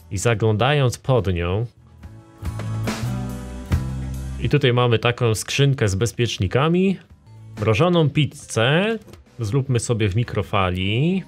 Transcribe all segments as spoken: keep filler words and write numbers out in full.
i zaglądając pod nią, i tutaj mamy taką skrzynkę z bezpiecznikami, mrożoną pizzę, zróbmy sobie w mikrofali.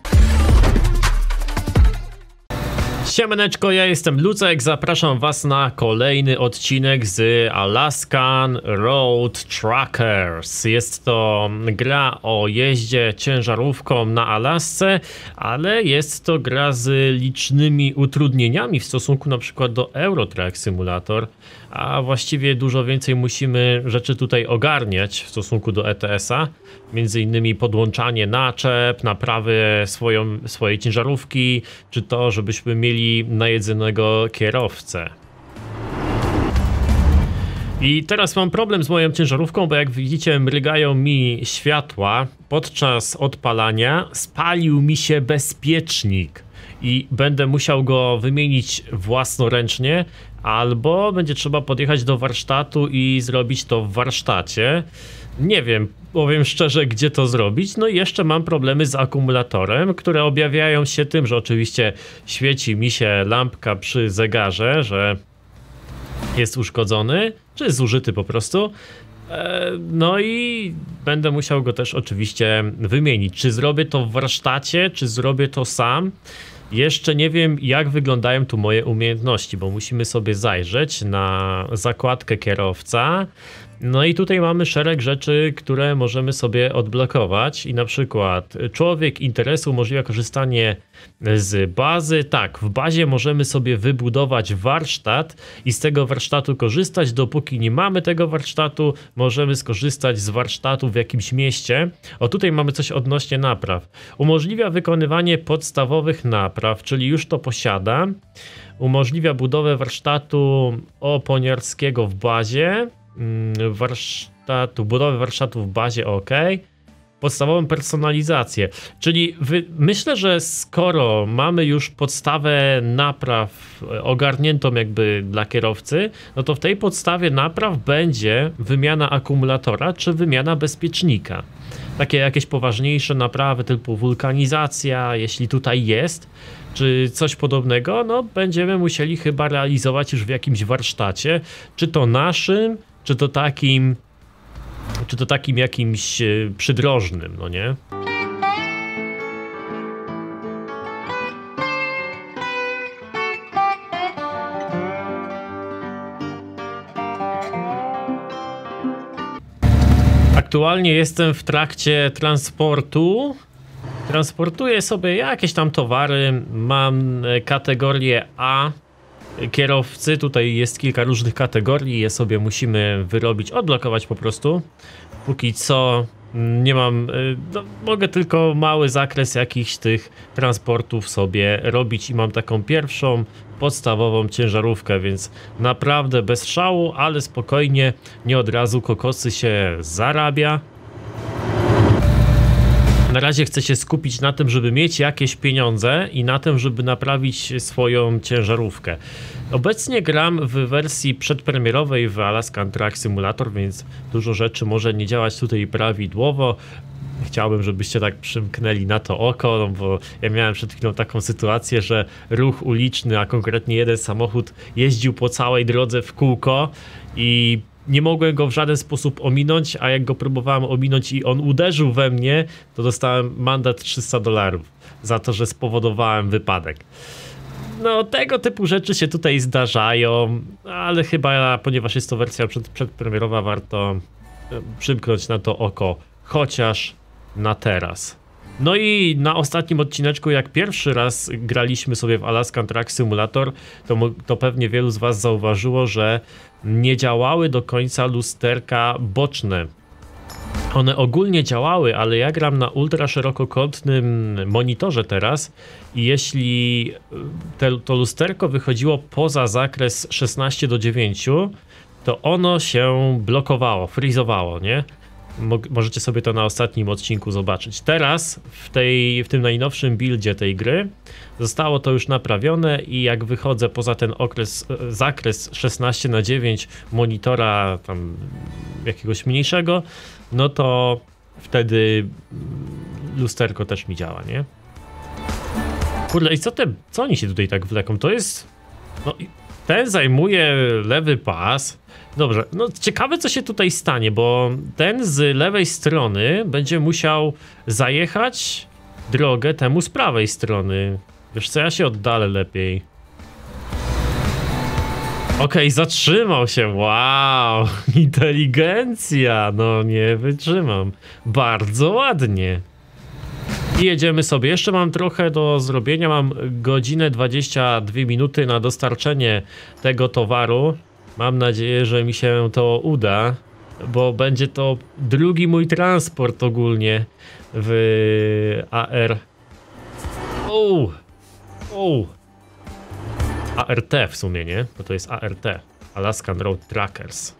Siemaneczko, ja jestem Lucek, zapraszam was na kolejny odcinek z Alaskan Road Truckers. Jest to gra o jeździe ciężarówką na Alasce, ale jest to gra z licznymi utrudnieniami w stosunku na przykład do Euro Truck Simulator, a właściwie dużo więcej musimy rzeczy tutaj ogarniać w stosunku do E T S-a. Między innymi podłączanie naczep, naprawy swoją, swojej ciężarówki, czy to, żebyśmy mieli najedzonego kierowcę. I teraz mam problem z moją ciężarówką, bo jak widzicie, mrygają mi światła. Podczas odpalania spalił mi się bezpiecznik i będę musiał go wymienić własnoręcznie, albo będzie trzeba podjechać do warsztatu i zrobić to w warsztacie. Nie wiem, powiem szczerze, gdzie to zrobić. No i jeszcze mam problemy z akumulatorem, które objawiają się tym, że oczywiście świeci mi się lampka przy zegarze, że jest uszkodzony, czy zużyty po prostu. No i będę musiał go też oczywiście wymienić. Czy zrobię to w warsztacie, czy zrobię to sam? Jeszcze nie wiem, jak wyglądają tu moje umiejętności, bo musimy sobie zajrzeć na zakładkę kierowca. No i tutaj mamy szereg rzeczy, które możemy sobie odblokować i na przykład człowiek interesu umożliwia korzystanie z bazy. Tak, w bazie możemy sobie wybudować warsztat i z tego warsztatu korzystać. Dopóki nie mamy tego warsztatu, możemy skorzystać z warsztatu w jakimś mieście. O, tutaj mamy coś odnośnie napraw. Umożliwia wykonywanie podstawowych napraw, czyli już to posiada. Umożliwia budowę warsztatu oponiarskiego w bazie. Warsztatu, budowę warsztatu w bazie, ok. Podstawową personalizację, czyli wy, myślę, że skoro mamy już podstawę napraw ogarniętą jakby dla kierowcy, no to w tej podstawie napraw będzie wymiana akumulatora czy wymiana bezpiecznika. Takie jakieś poważniejsze naprawy typu wulkanizacja, jeśli tutaj jest, czy coś podobnego, no będziemy musieli chyba realizować już w jakimś warsztacie, czy to naszym, czy to takim, czy to takim jakimś przydrożnym, no nie? Aktualnie jestem w trakcie transportu. Transportuję sobie jakieś tam towary. Mam kategorię A kierowcy. Tutaj jest kilka różnych kategorii. Je sobie musimy wyrobić, odblokować po prostu. Póki co nie mam, no, mogę tylko mały zakres jakichś tych transportów sobie robić i mam taką pierwszą podstawową ciężarówkę, więc naprawdę bez szału, ale spokojnie, nie od razu kokosy się zarabia. Na razie chcę się skupić na tym, żeby mieć jakieś pieniądze i na tym, żeby naprawić swoją ciężarówkę. Obecnie gram w wersji przedpremierowej w Alaskan Truck Simulator, więc dużo rzeczy może nie działać tutaj prawidłowo. Chciałbym, żebyście tak przymknęli na to oko, no bo ja miałem przed chwilą taką sytuację, że ruch uliczny, a konkretnie jeden samochód jeździł po całej drodze w kółko i nie mogłem go w żaden sposób ominąć, a jak go próbowałem ominąć i on uderzył we mnie, to dostałem mandat trzysta dolarów za to, że spowodowałem wypadek. No, tego typu rzeczy się tutaj zdarzają, ale chyba, ponieważ jest to wersja przed, przedpremierowa, warto przymknąć na to oko, chociaż na teraz. No i na ostatnim odcineczku, jak pierwszy raz graliśmy sobie w Alaskan Truck Simulator, to, to pewnie wielu z was zauważyło, że nie działały do końca lusterka boczne. One ogólnie działały, ale ja gram na ultra szerokokątnym monitorze teraz i jeśli te, to lusterko wychodziło poza zakres szesnaście do dziewięciu, to ono się blokowało, frizowało, nie? Możecie sobie to na ostatnim odcinku zobaczyć. Teraz w, tej, w tym najnowszym buildzie tej gry zostało to już naprawione i jak wychodzę poza ten okres, zakres szesnaście na dziewięć monitora tam jakiegoś mniejszego, no to wtedy lusterko też mi działa, nie? Kurde, i co te, co oni się tutaj tak wleką? To jest No i ten zajmuje lewy pas. Dobrze, no ciekawe co się tutaj stanie, bo ten z lewej strony będzie musiał zajechać drogę temu z prawej strony. Wiesz co, ja się oddalę lepiej. Okej, okay, zatrzymał się, wow, inteligencja, no nie wytrzymam. Bardzo ładnie. I jedziemy sobie, jeszcze mam trochę do zrobienia, mam godzinę dwadzieścia dwie minuty na dostarczenie tego towaru. Mam nadzieję, że mi się to uda, bo będzie to drugi mój transport ogólnie w A R. O, o. A R T w sumie, nie? Bo to jest A R T, Alaskan Road Trackers.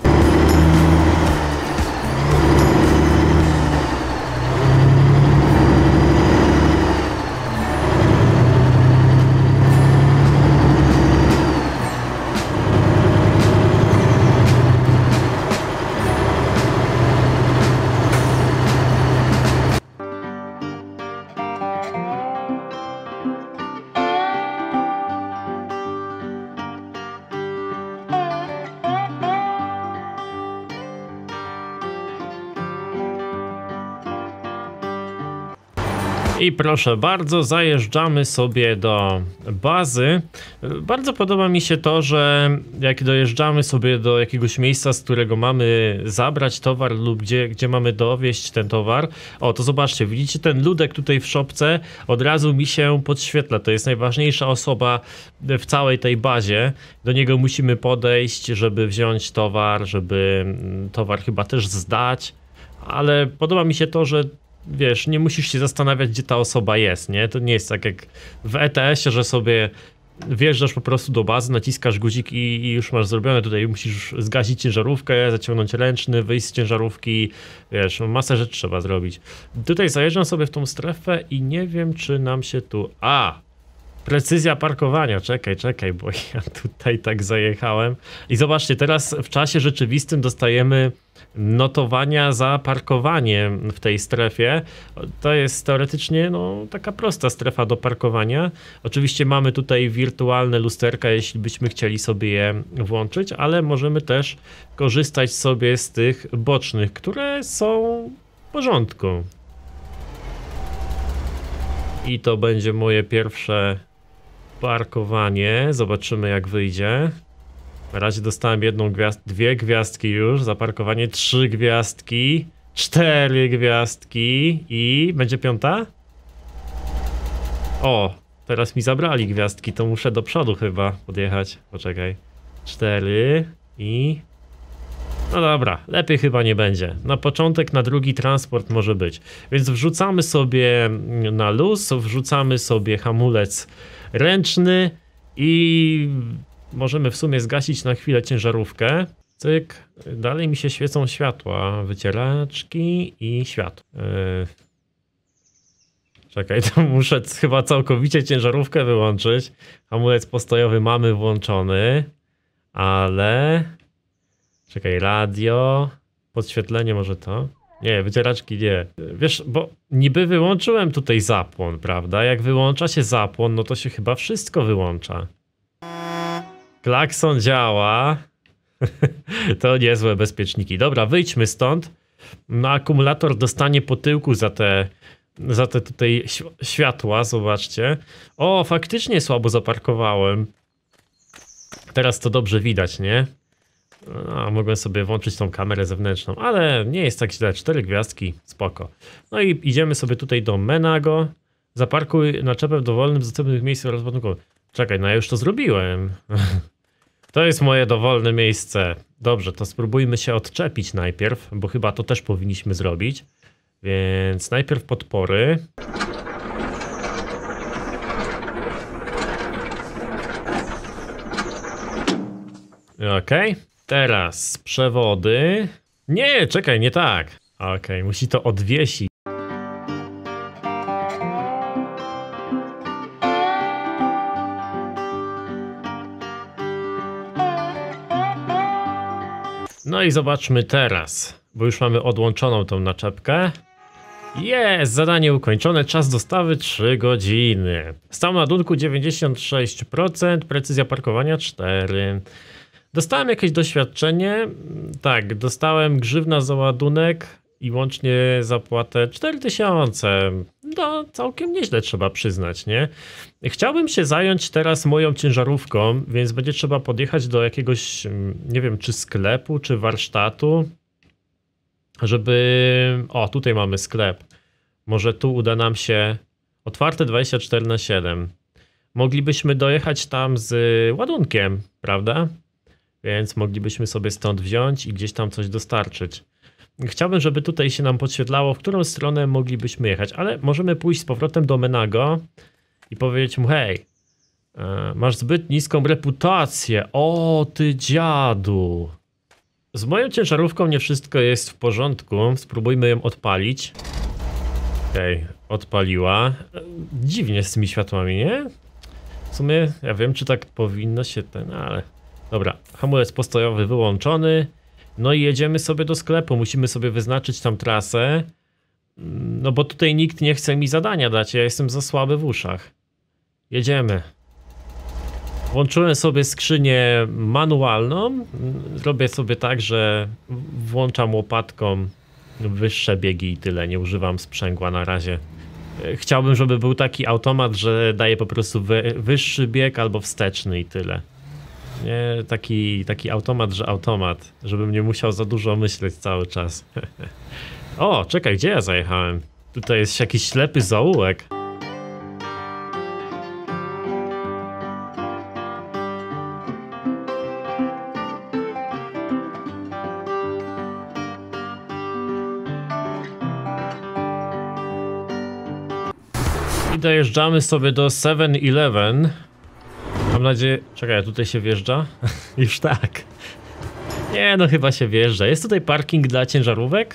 I proszę bardzo, zajeżdżamy sobie do bazy. Bardzo podoba mi się to, że jak dojeżdżamy sobie do jakiegoś miejsca, z którego mamy zabrać towar lub gdzie, gdzie mamy dowieźć ten towar. O, to zobaczcie, widzicie ten ludek tutaj w szopce? Od razu mi się podświetla. To jest najważniejsza osoba w całej tej bazie. Do niego musimy podejść, żeby wziąć towar, żeby towar chyba też zdać. Ale podoba mi się to, że wiesz, nie musisz się zastanawiać, gdzie ta osoba jest, nie? To nie jest tak jak w E T S ie, że sobie wjeżdżasz po prostu do bazy, naciskasz guzik i, i już masz zrobione. Tutaj musisz zgasić ciężarówkę, zaciągnąć ręczny, wyjść z ciężarówki, wiesz, masę rzeczy trzeba zrobić. Tutaj zajeżdżam sobie w tą strefę i nie wiem, czy nam się tu... A! Precyzja parkowania, czekaj, czekaj, bo ja tutaj tak zajechałem. I zobaczcie, teraz w czasie rzeczywistym dostajemy notowania za parkowanie w tej strefie. To jest teoretycznie no, taka prosta strefa do parkowania. Oczywiście mamy tutaj wirtualne lusterka, jeśli byśmy chcieli sobie je włączyć, ale możemy też korzystać sobie z tych bocznych, które są w porządku. I to będzie moje pierwsze parkowanie. Zobaczymy, jak wyjdzie. Na razie dostałem jedną gwiazdkę, dwie gwiazdki już za parkowanie, trzy gwiazdki, cztery gwiazdki i będzie piąta? O, teraz mi zabrali gwiazdki, to muszę do przodu chyba podjechać. Poczekaj. Cztery i... No dobra, lepiej chyba nie będzie. Na początek, na drugi transport może być. Więc wrzucamy sobie na luz, wrzucamy sobie hamulec ręczny i możemy w sumie zgasić na chwilę ciężarówkę. Cyk, dalej mi się świecą światła, wycieraczki i światło. Yy... Czekaj, to muszę chyba całkowicie ciężarówkę wyłączyć. Hamulec postojowy mamy włączony, ale... Czekaj, radio, podświetlenie może to? Nie, wycieraczki nie. Wiesz, bo niby wyłączyłem tutaj zapłon, prawda? Jak wyłącza się zapłon, no to się chyba wszystko wyłącza. Klakson działa. To niezłe bezpieczniki. Dobra, wyjdźmy stąd. No, akumulator dostanie po tyłku za te, za te tutaj światła, zobaczcie. O, faktycznie słabo zaparkowałem. Teraz to dobrze widać, nie? No, mogłem sobie włączyć tą kamerę zewnętrzną, ale nie jest tak źle. Cztery gwiazdki, spoko. No i idziemy sobie tutaj do Menago. Zaparkuj naczepę w dowolnym z dostępnych miejsc rozładunkowych. Czekaj, no ja już to zrobiłem. To jest moje dowolne miejsce. Dobrze, to spróbujmy się odczepić najpierw, bo chyba to też powinniśmy zrobić. Więc najpierw podpory. Okej. Okay. Teraz przewody. Nie, czekaj, nie tak. Okej, okay, musi to odwiesić. No i zobaczmy teraz, bo już mamy odłączoną tą naczepkę. Jest, zadanie ukończone, czas dostawy trzy godziny. Stan ładunku dziewięćdziesiąt sześć procent, precyzja parkowania cztery. Dostałem jakieś doświadczenie, tak, dostałem grzywna za ładunek i łącznie zapłatę cztery tysiące. No, całkiem nieźle trzeba przyznać, nie? Chciałbym się zająć teraz moją ciężarówką, więc będzie trzeba podjechać do jakiegoś, nie wiem, czy sklepu, czy warsztatu, żeby... O, tutaj mamy sklep. Może tu uda nam się... Otwarte dwadzieścia cztery na siedem. Moglibyśmy dojechać tam z ładunkiem, prawda? Więc moglibyśmy sobie stąd wziąć i gdzieś tam coś dostarczyć. Chciałbym, żeby tutaj się nam podświetlało, w którą stronę moglibyśmy jechać, ale możemy pójść z powrotem do Menago i powiedzieć mu, hej, masz zbyt niską reputację, o ty dziadu. Z moją ciężarówką nie wszystko jest w porządku, spróbujmy ją odpalić. Okej, okay, odpaliła. Dziwnie z tymi światłami, nie? W sumie ja wiem, czy tak powinno się ten, ale... Dobra, hamulec postojowy wyłączony. No i jedziemy sobie do sklepu, musimy sobie wyznaczyć tam trasę. No bo tutaj nikt nie chce mi zadania dać, ja jestem za słaby w uszach. Jedziemy. Włączyłem sobie skrzynię manualną. Robię sobie tak, że włączam łopatką wyższe biegi i tyle, nie używam sprzęgła na razie. Chciałbym, żeby był taki automat, że daje po prostu wy, wyższy bieg albo wsteczny i tyle. Nie, taki, taki automat, że automat, żebym nie musiał za dużo myśleć cały czas. O, czekaj, gdzie ja zajechałem? Tutaj jest jakiś ślepy zaułek. I dojeżdżamy sobie do seven eleven. Mam nadzieję... Czekaj, tutaj się wjeżdża? Już tak. Nie, no chyba się wjeżdża. Jest tutaj parking dla ciężarówek?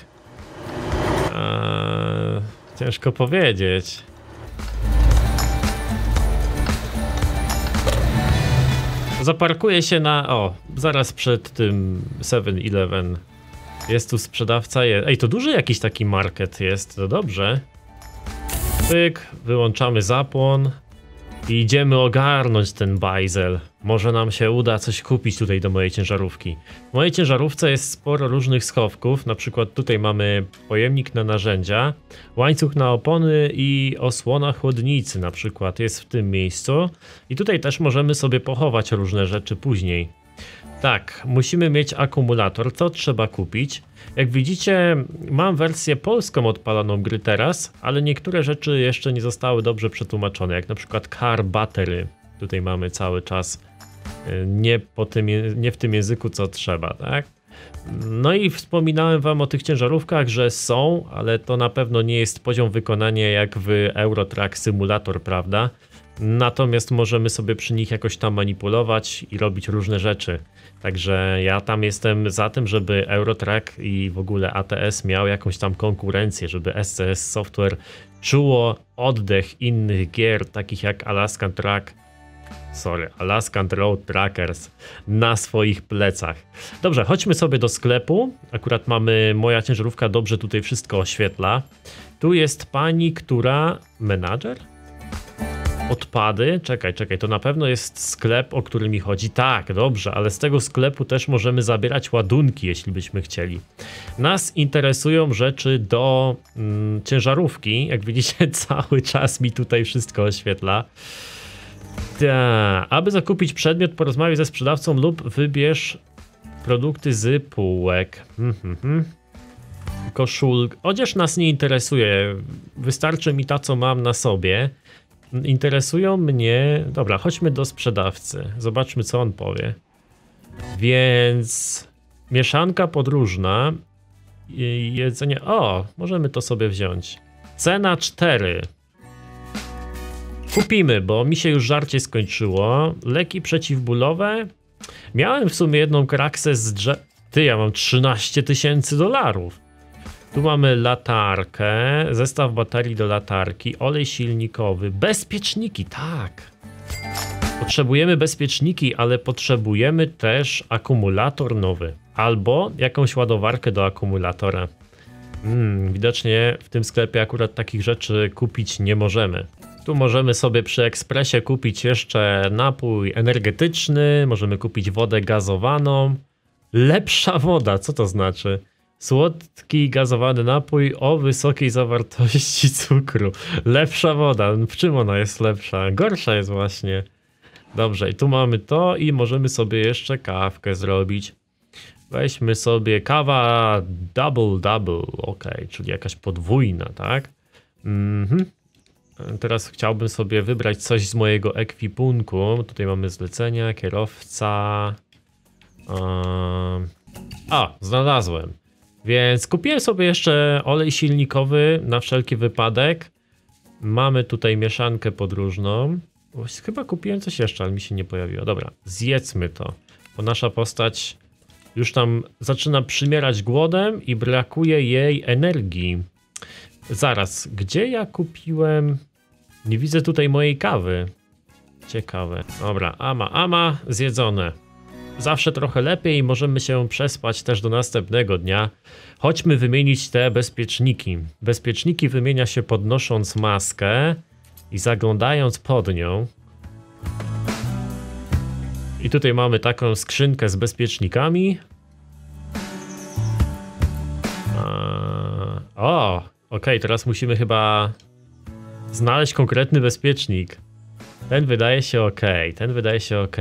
Eee, ciężko powiedzieć. Zaparkuję się na... O, zaraz przed tym seven eleven. Jest tu sprzedawca. Ej, to duży jakiś taki market jest, to dobrze. Pyk, wyłączamy zapłon. I idziemy ogarnąć ten bajzel. Może nam się uda coś kupić tutaj do mojej ciężarówki. W mojej ciężarówce jest sporo różnych schowków. Na przykład tutaj mamy pojemnik na narzędzia, łańcuch na opony i osłona chłodnicy na przykład jest w tym miejscu. I tutaj też możemy sobie pochować różne rzeczy później. Tak, musimy mieć akumulator, to trzeba kupić. Jak widzicie, mam wersję polską odpaloną gry teraz, ale niektóre rzeczy jeszcze nie zostały dobrze przetłumaczone, jak na przykład car battery. Tutaj mamy cały czas nie, po tym, nie w tym języku, co trzeba, tak? No i wspominałem wam o tych ciężarówkach, że są, ale to na pewno nie jest poziom wykonania jak w Euro Truck Simulator, prawda? Natomiast możemy sobie przy nich jakoś tam manipulować i robić różne rzeczy. Także ja tam jestem za tym, żeby Euro Truck i w ogóle A T S miał jakąś tam konkurencję, żeby S C S Software czuło oddech innych gier, takich jak Alaskan Truck, sorry, Alaskan Road Trackers na swoich plecach. Dobrze, chodźmy sobie do sklepu. Akurat mamy, moja ciężarówka dobrze tutaj wszystko oświetla. Tu jest pani, która... Menadżer? Odpady, czekaj, czekaj, to na pewno jest sklep, o który mi chodzi. Tak, dobrze, ale z tego sklepu też możemy zabierać ładunki, jeśli byśmy chcieli. Nas interesują rzeczy do mm, ciężarówki. Jak widzicie, cały czas mi tutaj wszystko oświetla. Ta, aby zakupić przedmiot, porozmawiaj ze sprzedawcą lub wybierz produkty z półek. Hmm, hmm, hmm. Koszul... Odzież nas nie interesuje, wystarczy mi ta, co mam na sobie. Interesują mnie... Dobra, chodźmy do sprzedawcy. Zobaczmy, co on powie. Więc... Mieszanka podróżna. I jedzenie... O, możemy to sobie wziąć. Cena cztery. Kupimy, bo mi się już żarcie skończyło. Leki przeciwbólowe. Miałem w sumie jedną kraksę z drzew... Ty, ja mam trzynaście tysięcy dolarów. Tu mamy latarkę, zestaw baterii do latarki, olej silnikowy, bezpieczniki, tak. Potrzebujemy bezpieczniki, ale potrzebujemy też akumulator nowy. Albo jakąś ładowarkę do akumulatora. Hmm, widocznie w tym sklepie akurat takich rzeczy kupić nie możemy. Tu możemy sobie przy ekspresie kupić jeszcze napój energetyczny, możemy kupić wodę gazowaną. Lepsza woda, co to znaczy? Słodki gazowany napój o wysokiej zawartości cukru. Lepsza woda, w czym ona jest lepsza? Gorsza jest właśnie. Dobrze, i tu mamy to i możemy sobie jeszcze kawkę zrobić. Weźmy sobie kawa double double, ok, czyli jakaś podwójna, tak? Mhm. Teraz chciałbym sobie wybrać coś z mojego ekwipunku. Tutaj mamy zlecenia, kierowca. Um, a, znalazłem. Więc kupiłem sobie jeszcze olej silnikowy na wszelki wypadek. Mamy tutaj mieszankę podróżną. Właściwie chyba kupiłem coś jeszcze, ale mi się nie pojawiło. Dobra, zjedzmy to, bo nasza postać już tam zaczyna przymierać głodem i brakuje jej energii. Zaraz, gdzie ja kupiłem? Nie widzę tutaj mojej kawy. Ciekawe. Dobra, ama, ama, zjedzone. Zawsze trochę lepiej, możemy się przespać też do następnego dnia. Chodźmy wymienić te bezpieczniki. Bezpieczniki wymienia się podnosząc maskę i zaglądając pod nią. I tutaj mamy taką skrzynkę z bezpiecznikami. A, o, okej, okay, teraz musimy chyba znaleźć konkretny bezpiecznik. Ten wydaje się ok, ten wydaje się ok.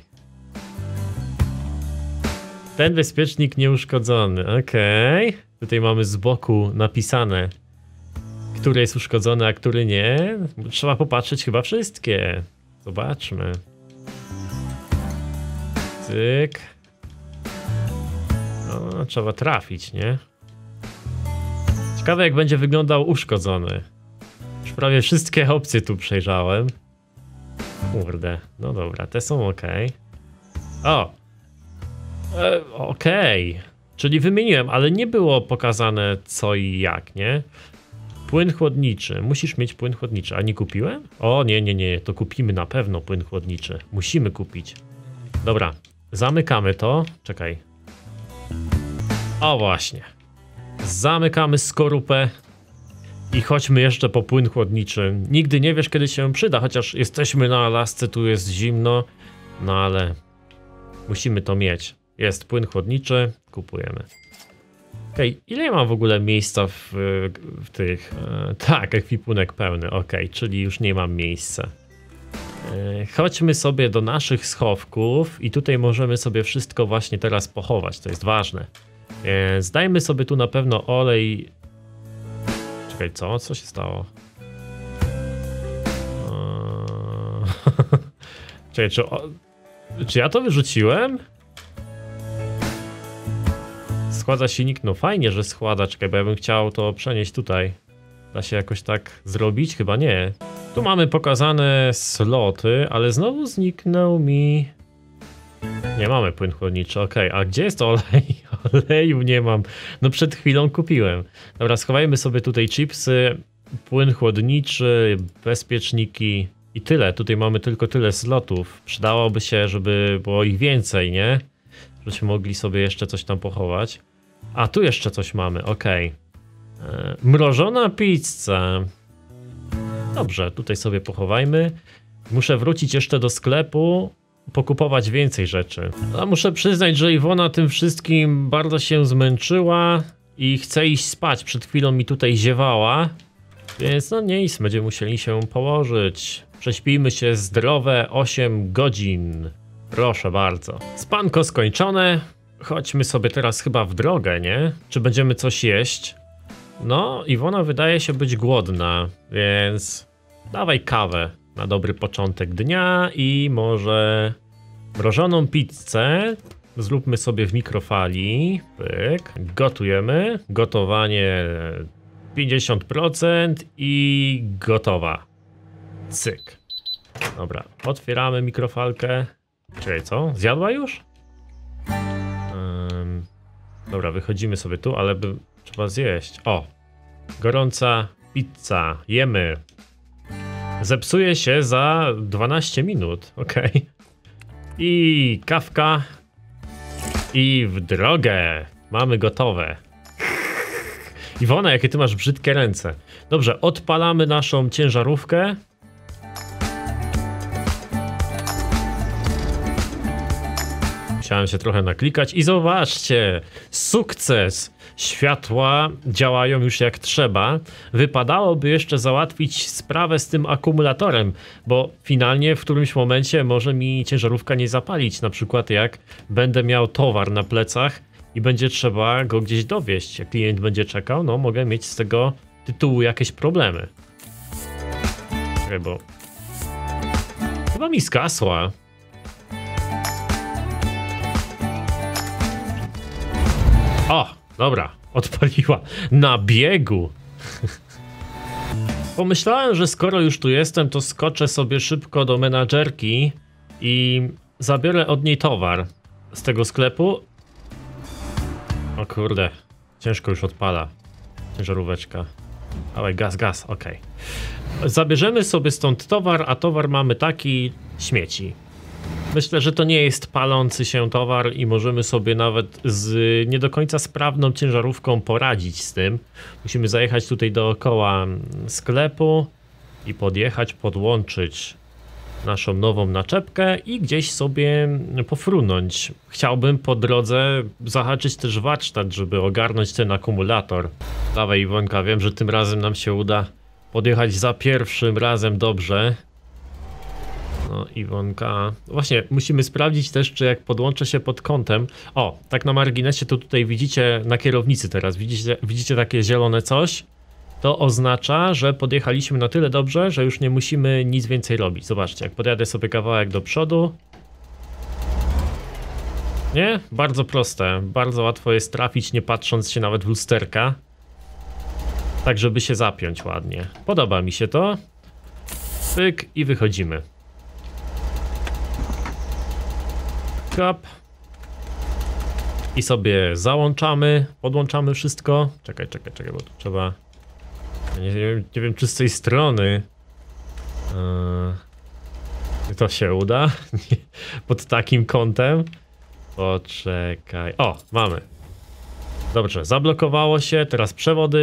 Ten bezpiecznik nieuszkodzony, okej. Okay. Tutaj mamy z boku napisane, który jest uszkodzony, a który nie. Trzeba popatrzeć chyba wszystkie. Zobaczmy. Cyk. No, trzeba trafić, nie? Ciekawe, jak będzie wyglądał uszkodzony. Już prawie wszystkie opcje tu przejrzałem. Kurde, no dobra, te są ok. O! E, Okej. Okay. Czyli wymieniłem, ale nie było pokazane co i jak, nie? Płyn chłodniczy. Musisz mieć płyn chłodniczy. A nie kupiłem? O, nie, nie, nie. To kupimy na pewno płyn chłodniczy. Musimy kupić. Dobra. Zamykamy to. Czekaj. O, właśnie. Zamykamy skorupę. I chodźmy jeszcze po płyn chłodniczy. Nigdy nie wiesz, kiedy się przyda. Chociaż jesteśmy na Alasce, tu jest zimno. No ale musimy to mieć. Jest płyn chłodniczy. Kupujemy. Okej, okay, ile ja mam w ogóle miejsca w, w tych... E, tak, ekwipunek pełny, okej, okay, czyli już nie mam miejsca. E, chodźmy sobie do naszych schowków i tutaj możemy sobie wszystko właśnie teraz pochować, to jest ważne. Więc dajmy sobie tu na pewno olej... Czekaj, co? Co się stało? Eee... Czekaj, czy, o... czy ja to wyrzuciłem? Schładza silnik, no fajnie, że schładza, czekaj, bo ja bym chciał to przenieść tutaj. Da się jakoś tak zrobić? Chyba nie. Tu mamy pokazane sloty, ale znowu zniknął mi... Nie mamy płyn chłodniczy, okej, okay. A gdzie jest olej? Oleju nie mam. No przed chwilą kupiłem. Dobra, schowajmy sobie tutaj chipsy, płyn chłodniczy, bezpieczniki i tyle. Tutaj mamy tylko tyle slotów. Przydałoby się, żeby było ich więcej, nie? Żebyśmy mogli sobie jeszcze coś tam pochować. A tu jeszcze coś mamy, okej. Okay. Mrożona pizza. Dobrze, tutaj sobie pochowajmy. Muszę wrócić jeszcze do sklepu, pokupować więcej rzeczy. A muszę przyznać, że Iwona tym wszystkim bardzo się zmęczyła i chce iść spać. Przed chwilą mi tutaj ziewała. Więc no nic, będziemy musieli się położyć. Prześpijmy się zdrowe osiem godzin. Proszę bardzo. Spanko skończone. Chodźmy sobie teraz chyba w drogę, nie? Czy będziemy coś jeść? No, Iwona wydaje się być głodna, więc dawaj kawę na dobry początek dnia i może mrożoną pizzę zróbmy sobie w mikrofali. Pyk. Gotujemy. Gotowanie pięćdziesiąt procent i gotowa. Cyk. Dobra, otwieramy mikrofalkę. Czekaj, co? Zjadła już? Um, dobra, wychodzimy sobie tu, ale by trzeba zjeść. O! Gorąca pizza. Jemy. Zepsuje się za dwanaście minut. Okej. Okay. I kawka. I w drogę. Mamy gotowe. Iwona, jakie ty masz brzydkie ręce. Dobrze, odpalamy naszą ciężarówkę. Musiałem się trochę naklikać i zobaczcie, sukces! Światła działają już jak trzeba. Wypadałoby jeszcze załatwić sprawę z tym akumulatorem, bo finalnie w którymś momencie może mi ciężarówka nie zapalić, na przykład jak będę miał towar na plecach i będzie trzeba go gdzieś dowieźć. Jak klient będzie czekał, no mogę mieć z tego tytułu jakieś problemy. Czekaj, bo chyba mi skasła. O, dobra, odpaliła na biegu. Pomyślałem, że skoro już tu jestem, to skoczę sobie szybko do menadżerki i zabiorę od niej towar z tego sklepu. O kurde, ciężko już odpala ciężaróweczka. Ale gaz, gaz, okej. Okay. Zabierzemy sobie stąd towar, a towar mamy taki, śmieci. Myślę, że to nie jest palący się towar i możemy sobie nawet z nie do końca sprawną ciężarówką poradzić z tym. Musimy zajechać tutaj dookoła sklepu i podjechać, podłączyć naszą nową naczepkę i gdzieś sobie pofrunąć. Chciałbym po drodze zahaczyć też warsztat, żeby ogarnąć ten akumulator. Dawaj, Iwonka, wiem, że tym razem nam się uda podjechać za pierwszym razem dobrze. No, Iwonka. Właśnie, musimy sprawdzić też, czy jak podłączę się pod kątem. O, tak na marginesie, to tutaj widzicie na kierownicy teraz, widzicie, widzicie takie zielone coś? To oznacza, że podjechaliśmy na tyle dobrze, że już nie musimy nic więcej robić. Zobaczcie, jak podjadę sobie kawałek do przodu. Nie? Bardzo proste. Bardzo łatwo jest trafić, nie patrząc się nawet w lusterka. Tak, żeby się zapiąć ładnie. Podoba mi się to. Pyk i wychodzimy. Kap. I sobie załączamy, podłączamy wszystko. Czekaj, czekaj, czekaj, bo tu trzeba... Nie, nie, wiem, nie wiem, czy z tej strony yy, to się uda. Pod takim kątem. Poczekaj. O, mamy. Dobrze, zablokowało się. Teraz przewody.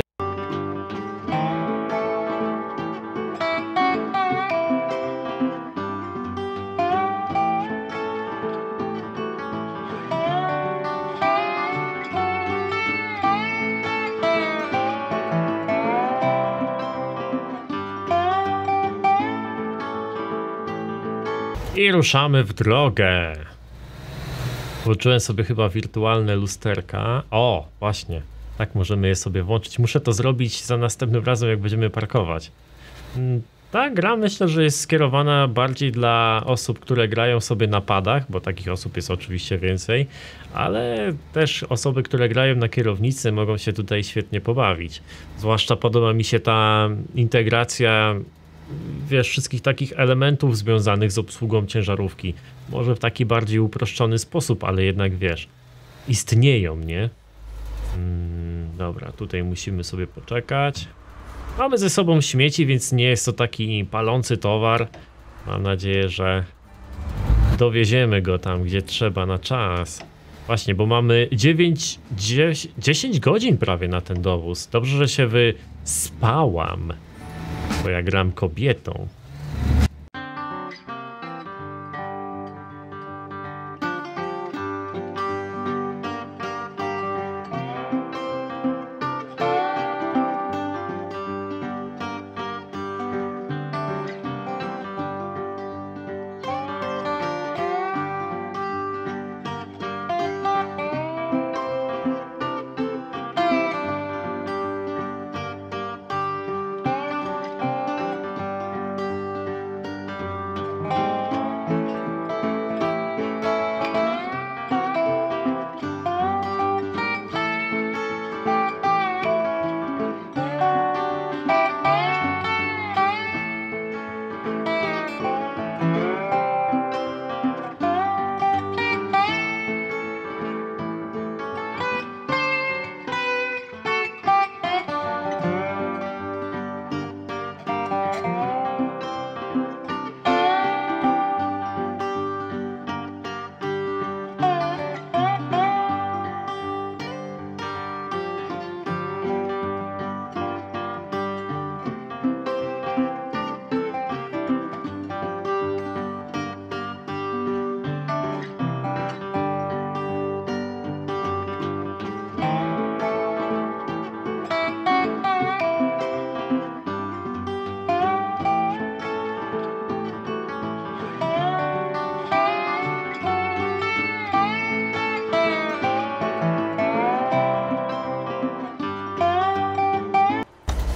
I ruszamy w drogę. Włączyłem sobie chyba wirtualne lusterka. O, właśnie. Tak możemy je sobie włączyć. Muszę to zrobić za następnym razem, jak będziemy parkować. Ta gra myślę, że jest skierowana bardziej dla osób, które grają sobie na padach, bo takich osób jest oczywiście więcej, ale też osoby, które grają na kierownicy, mogą się tutaj świetnie pobawić. Zwłaszcza podoba mi się ta integracja, wiesz, wszystkich takich elementów związanych z obsługą ciężarówki. Może w taki bardziej uproszczony sposób, ale jednak wiesz, istnieją, nie? Hmm, dobra, tutaj musimy sobie poczekać. Mamy ze sobą śmieci, więc nie jest to taki palący towar. Mam nadzieję, że dowieziemy go tam, gdzie trzeba, na czas. Właśnie, bo mamy dziewięć, dziesięć godzin prawie na ten dowóz. Dobrze, że się wyspałam, bo ja gram kobietą.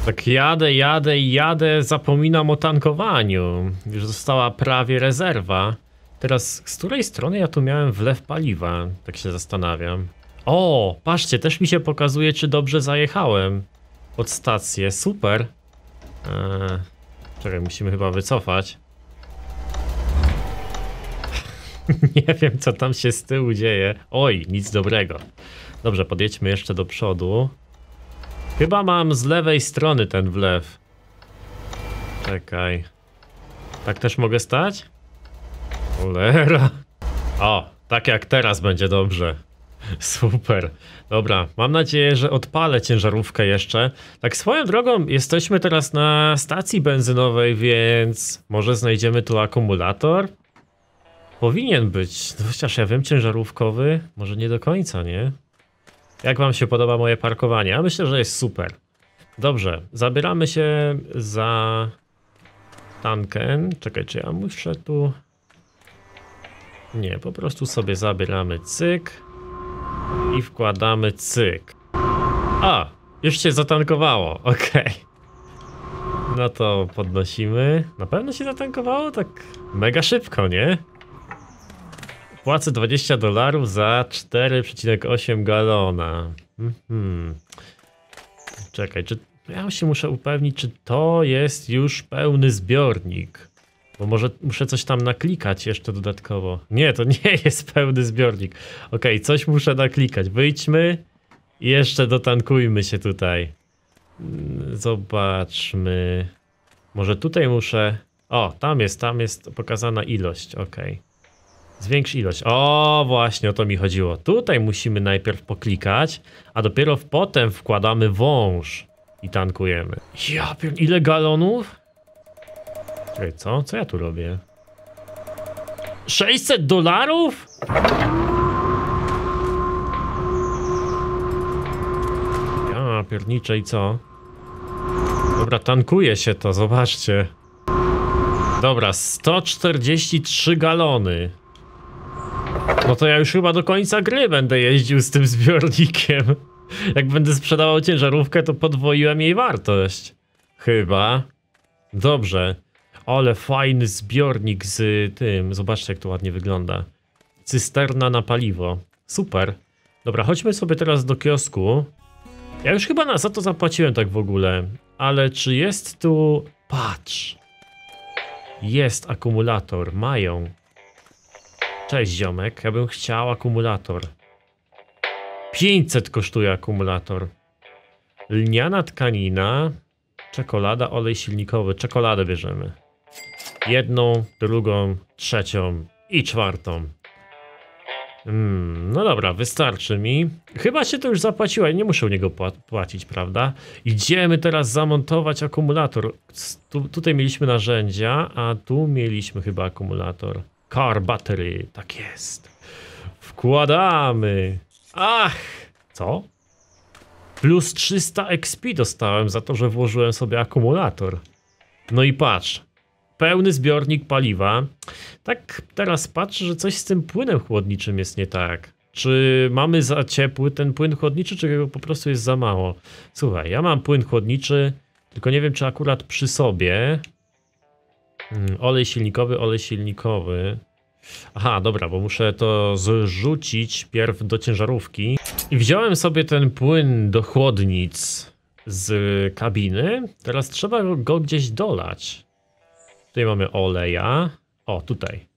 Tak jadę, jadę i jadę, zapominam o tankowaniu. Już została prawie rezerwa. Teraz z której strony ja tu miałem wlew paliwa? Tak się zastanawiam. O, patrzcie, też mi się pokazuje, czy dobrze zajechałem pod stację. Super. Eee, czekaj, musimy chyba wycofać. Nie wiem, co tam się z tyłu dzieje. Oj, nic dobrego. Dobrze, podjedźmy jeszcze do przodu. Chyba mam z lewej strony ten wlew. Czekaj. Tak też mogę stać? Cholera. O, tak jak teraz będzie dobrze. Super. Dobra, mam nadzieję, że odpalę ciężarówkę jeszcze. Tak swoją drogą, jesteśmy teraz na stacji benzynowej, więc może znajdziemy tu akumulator? Powinien być. No, chociaż ja wiem, ciężarówkowy, może nie do końca, nie? Jak wam się podoba moje parkowanie? Ja myślę, że jest super. Dobrze, zabieramy się za tanken. Czekaj, czy ja muszę tu... Nie, po prostu sobie zabieramy cyk i wkładamy cyk. A, już się zatankowało, okej. Okay. No to podnosimy. Na pewno się zatankowało? Tak mega szybko, nie? Płacę dwadzieścia dolarów za cztery przecinek osiem galona. Mhm. Czekaj, czy ja się muszę upewnić, czy to jest już pełny zbiornik? Bo może muszę coś tam naklikać jeszcze dodatkowo. Nie, to nie jest pełny zbiornik. Okej, okay, coś muszę naklikać. Wyjdźmy i jeszcze dotankujmy się tutaj. Zobaczmy. Może tutaj muszę... O, tam jest, tam jest pokazana ilość. Okej. Okay. Zwiększ ilość. O, właśnie o to mi chodziło. Tutaj musimy najpierw poklikać, a dopiero potem wkładamy wąż i tankujemy. Ja pier... Ile galonów? Czekaj, co? Co ja tu robię? sześćset dolarów? Ja pierniczę i co? Dobra, tankuje się to, zobaczcie. Dobra, sto czterdzieści trzy galony. No to ja już chyba do końca gry będę jeździł z tym zbiornikiem. Jak będę sprzedawał ciężarówkę, to podwoiłem jej wartość. Chyba. Dobrze. Ale fajny zbiornik z tym. Zobaczcie, jak to ładnie wygląda. Cysterna na paliwo. Super. Dobra, chodźmy sobie teraz do kiosku. Ja już chyba na, za to zapłaciłem tak w ogóle. Ale czy jest tu... Patrz. Jest akumulator. Mają. Cześć ziomek, ja bym chciał akumulator. pięćset kosztuje akumulator. Lniana tkanina. Czekolada, olej silnikowy. Czekoladę bierzemy. Jedną, drugą, trzecią i czwartą. Hmm, no dobra, wystarczy mi. Chyba się to już zapłaciło, nie muszę u niego płacić, prawda? Idziemy teraz zamontować akumulator. Tu, tutaj mieliśmy narzędzia, a tu mieliśmy chyba akumulator. Car battery, tak jest. Wkładamy. Ach, co? Plus trzysta X P dostałem za to, że włożyłem sobie akumulator. No i patrz. Pełny zbiornik paliwa. Tak teraz patrzę, że coś z tym płynem chłodniczym jest nie tak. Czy mamy za ciepły ten płyn chłodniczy, czy go po prostu jest za mało? Słuchaj, ja mam płyn chłodniczy, tylko nie wiem, czy akurat przy sobie. Hmm, olej silnikowy, olej silnikowy. Aha, dobra, bo muszę to zrzucić pierw do ciężarówki. I wziąłem sobie ten płyn do chłodnic z kabiny. Teraz trzeba go gdzieś dolać. Tutaj mamy oleja. O, tutaj.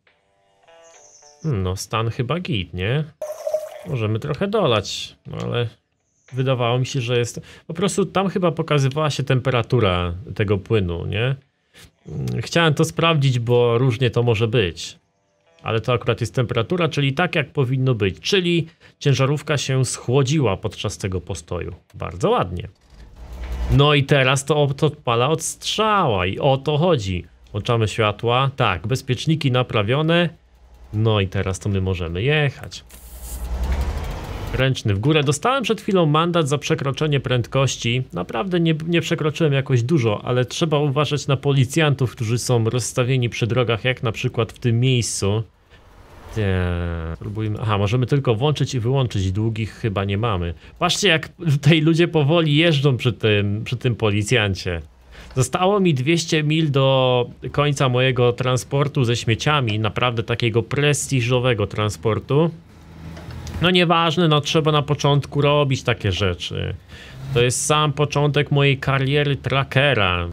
No, stan chyba git, nie? Możemy trochę dolać, no ale wydawało mi się, że jest... Po prostu tam chyba pokazywała się temperatura tego płynu, nie? Chciałem to sprawdzić, bo różnie to może być. Ale to akurat jest temperatura, czyli tak jak powinno być. Czyli ciężarówka się schłodziła podczas tego postoju. Bardzo ładnie. No i teraz to odpala od strzała i o to chodzi. Włączamy światła. Tak, bezpieczniki naprawione. No i teraz to my możemy jechać. Ręczny w górę. Dostałem przed chwilą mandat za przekroczenie prędkości. Naprawdę nie, nie przekroczyłem jakoś dużo, ale trzeba uważać na policjantów, którzy są rozstawieni przy drogach, jak na przykład w tym miejscu. Eee, Spróbujmy. Aha, możemy tylko włączyć i wyłączyć, długich chyba nie mamy. Patrzcie, jak tutaj ludzie powoli jeżdżą przy tym, przy tym policjancie. Zostało mi dwieście mil do końca mojego transportu ze śmieciami, naprawdę takiego prestiżowego transportu. No nieważne, no trzeba na początku robić takie rzeczy. To jest sam początek mojej kariery trackera.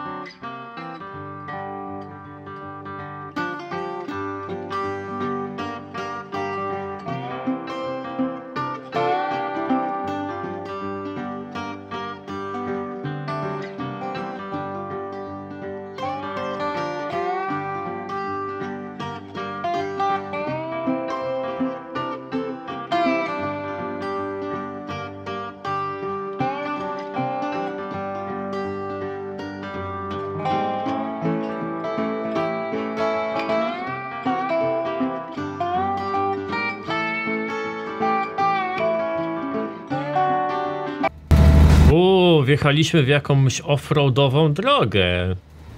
Uuu, wjechaliśmy w jakąś offroadową drogę.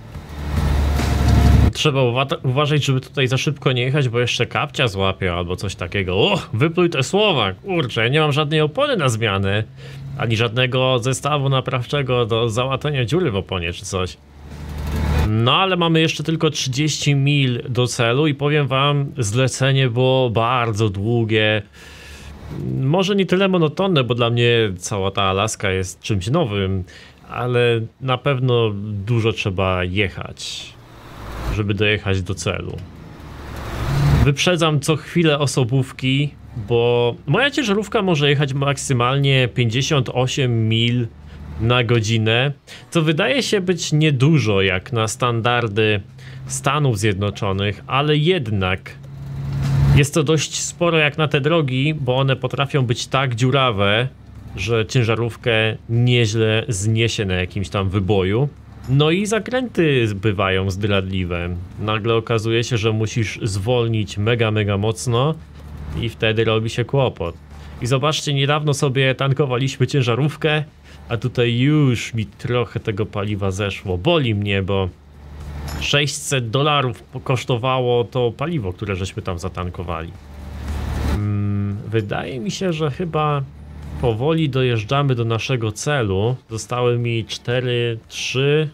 Trzeba uwa uważać, żeby tutaj za szybko nie jechać, bo jeszcze kapcia złapie albo coś takiego. O, wypluj te słowa, kurczę, nie mam żadnej opony na zmianę. Ani żadnego zestawu naprawczego do załatania dziury w oponie czy coś. No ale mamy jeszcze tylko trzydzieści mil do celu i powiem wam, zlecenie było bardzo długie. Może nie tyle monotonne, bo dla mnie cała ta Alaska jest czymś nowym, ale na pewno dużo trzeba jechać, żeby dojechać do celu. Wyprzedzam co chwilę osobówki, bo moja ciężarówka może jechać maksymalnie pięćdziesiąt osiem mil na godzinę, co wydaje się być niedużo jak na standardy Stanów Zjednoczonych, ale jednak jest to dość sporo jak na te drogi, bo one potrafią być tak dziurawe, że ciężarówkę nieźle zniesie na jakimś tam wyboju. No i zakręty bywają zdradliwe. Nagle okazuje się, że musisz zwolnić mega, mega mocno i wtedy robi się kłopot. I zobaczcie, niedawno sobie tankowaliśmy ciężarówkę, a tutaj już mi trochę tego paliwa zeszło. Boli mnie, bo sześćset dolarów kosztowało to paliwo, które żeśmy tam zatankowali. Hmm, wydaje mi się, że chyba powoli dojeżdżamy do naszego celu. Zostały mi cztery, trzy.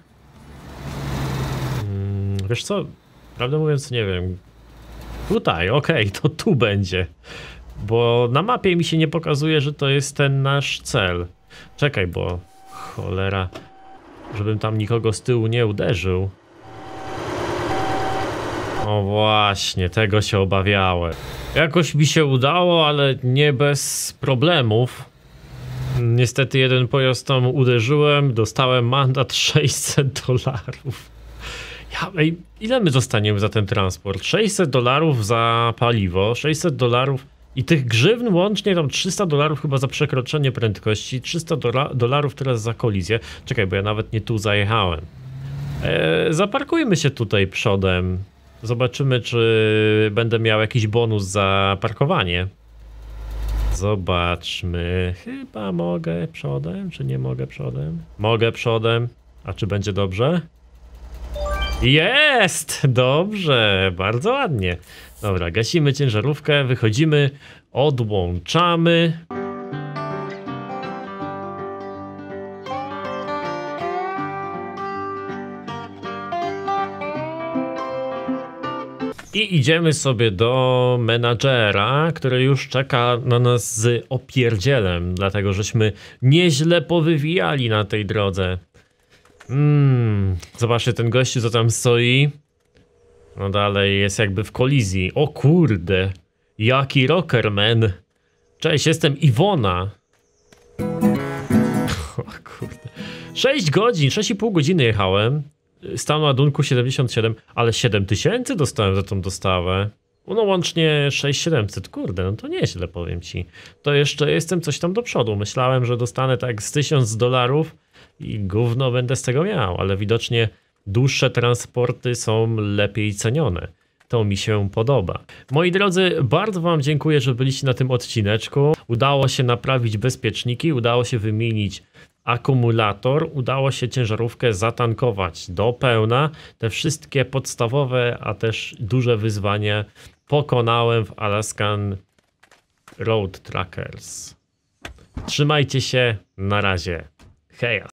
Hmm, wiesz co? Prawdę mówiąc, nie wiem. Tutaj, okej, okay, to tu będzie. Bo na mapie mi się nie pokazuje, że to jest ten nasz cel. Czekaj, bo cholera, żebym tam nikogo z tyłu nie uderzył. O właśnie, tego się obawiałem. Jakoś mi się udało, ale nie bez problemów. Niestety jeden pojazd tam uderzyłem, dostałem mandat sześćset dolarów. Ja, ej, ile my dostaniemy za ten transport? sześćset dolarów za paliwo, sześćset dolarów i tych grzywn łącznie tam trzysta dolarów chyba za przekroczenie prędkości, trzysta dolarów teraz za kolizję. Czekaj, bo ja nawet nie tu zajechałem. E, zaparkujmy się tutaj przodem. Zobaczymy, czy będę miał jakiś bonus za parkowanie. Zobaczmy. Chyba mogę przodem, czy nie mogę przodem? Mogę przodem. A czy będzie dobrze? Jest! Dobrze, bardzo ładnie. Dobra, gasimy ciężarówkę, wychodzimy, odłączamy. I idziemy sobie do menadżera, który już czeka na nas z opierdzielem, dlatego żeśmy nieźle powywijali na tej drodze. Mmm, zobaczcie, ten gościu, co tam stoi. No dalej jest jakby w kolizji. O kurde, jaki rockerman. Cześć, jestem Iwona. O kurde. sześć godzin, sześć i pół godziny jechałem. Stan ładunku siedemdziesiąt siedem, ale siedem tysięcy dostałem za tą dostawę. No łącznie sześć tysięcy siedemset, kurde, no to nieźle, powiem ci. To jeszcze jestem coś tam do przodu. Myślałem, że dostanę tak z tysiąc dolarów i gówno będę z tego miał, ale widocznie dłuższe transporty są lepiej cenione. To mi się podoba. Moi drodzy, bardzo wam dziękuję, że byliście na tym odcineczku. Udało się naprawić bezpieczniki, udało się wymienić akumulator, udało się ciężarówkę zatankować do pełna. Te wszystkie podstawowe, a też duże wyzwania pokonałem w Alaskan Road Trackers. Trzymajcie się, na razie. Hej.